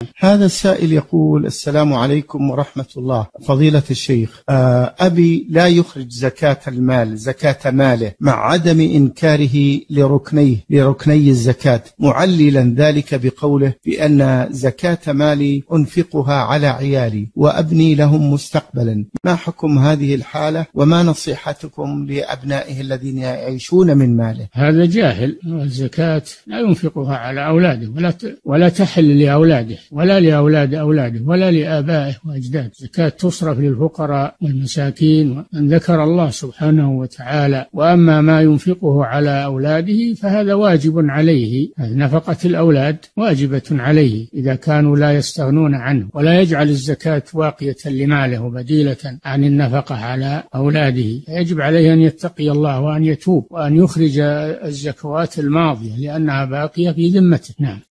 هذا السائل يقول: السلام عليكم ورحمة الله، فضيلة الشيخ، أبي لا يخرج زكاة المال، زكاة ماله، مع عدم إنكاره لركني الزكاة، معللا ذلك بقوله بأن زكاة مالي أنفقها على عيالي وأبني لهم مستقبلا. ما حكم هذه الحالة، وما نصيحتكم لأبنائه الذين يعيشون من ماله؟ هذا جاهل. الزكاة لا ينفقها على أولاده ولا تحل لأولاده ولا لأولاد أولاده ولا لآبائه وأجداده. الزكاة تصرف للفقراء والمساكين ومن ذكر الله سبحانه وتعالى. وأما ما ينفقه على أولاده فهذا واجب عليه. نفقة الأولاد واجبة عليه إذا كانوا لا يستغنون عنه، ولا يجعل الزكاة واقية لماله وبديلة عن النفقة على أولاده. يجب عليه أن يتقي الله وأن يتوب وأن يخرج الزكوات الماضية لأنها باقية في ذمته. نعم.